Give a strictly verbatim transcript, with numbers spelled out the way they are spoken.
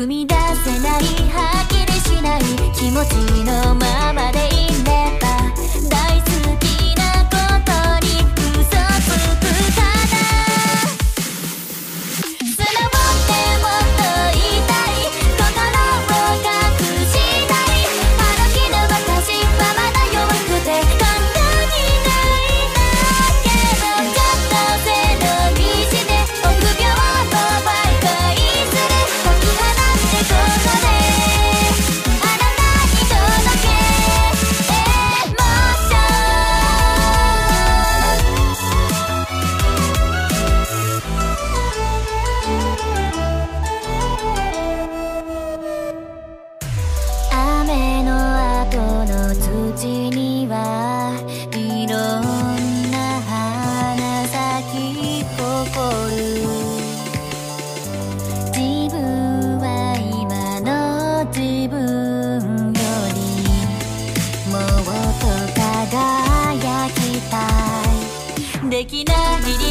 踏み出せない、はっきりしない気持ちのままでいれば、大好きなことに嘘つくかな。素直ってもっと言いたい、心を隠したい。あの日の私はまだ弱くて簡単にないんだけど、ちょっと背伸びして臆病をバイバイする。解き放ってここであなたに届けエモーション。雨の後の土にはいろんな花咲き誇る。自分は今の自分よりもっと輝きたい。できない